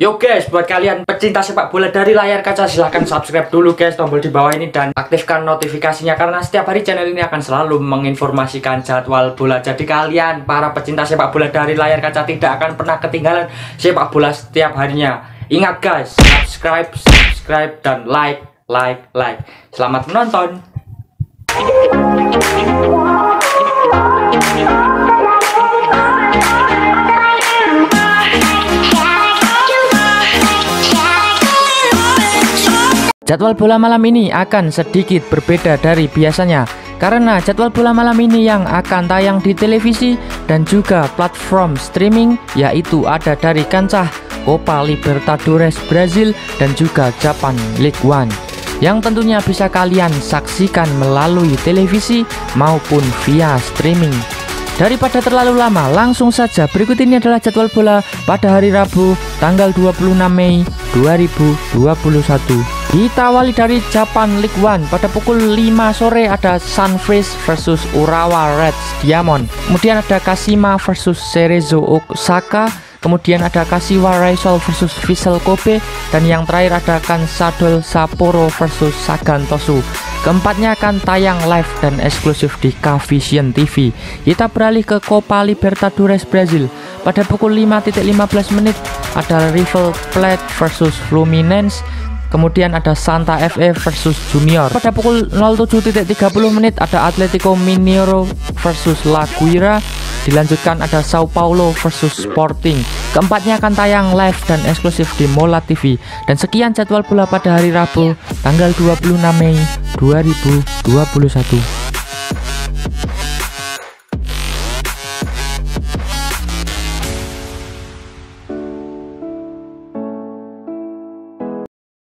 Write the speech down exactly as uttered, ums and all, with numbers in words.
Yo guys, buat kalian pecinta sepak bola dari layar kaca, silahkan subscribe dulu guys, tombol di bawah ini, dan aktifkan notifikasinya karena setiap hari channel ini akan selalu menginformasikan jadwal bola. Jadi kalian para pecinta sepak bola dari layar kaca tidak akan pernah ketinggalan sepak bola setiap harinya. Ingat guys, subscribe, subscribe, dan like, like, like. Selamat menonton. Jadwal bola malam ini akan sedikit berbeda dari biasanya karena jadwal bola malam ini yang akan tayang di televisi dan juga platform streaming yaitu ada dari kancah Copa Libertadores Brazil dan juga Japan League One, yang tentunya bisa kalian saksikan melalui televisi maupun via streaming. Daripada terlalu lama, langsung saja berikut ini adalah jadwal bola pada hari Rabu tanggal dua puluh enam Mei dua ribu dua puluh satu. Kita awali dari Japan League One. Pada pukul lima sore ada Sunfreeze versus Urawa Reds Diamond. Kemudian ada Kashima versus Cerezo Osaka. Kemudian ada Kashiwa Reysol versus Vissel Kobe. Dan yang terakhir ada Consadole Sapporo versus Sagan Tosu. Keempatnya akan tayang live dan eksklusif di Cavision T V. Kita beralih ke Copa Libertadores Brazil. Pada pukul lima lima belas menit ada River Plate versus Fluminense. Kemudian ada Santa F A versus Junior. Pada pukul nol tujuh tiga puluh menit ada Atletico Mineiro versus La Guaira. Dilanjutkan ada Sao Paulo versus Sporting. Keempatnya akan tayang live dan eksklusif di Mola T V. Dan sekian jadwal bola pada hari Rabu tanggal dua puluh enam Mei dua ribu dua puluh satu.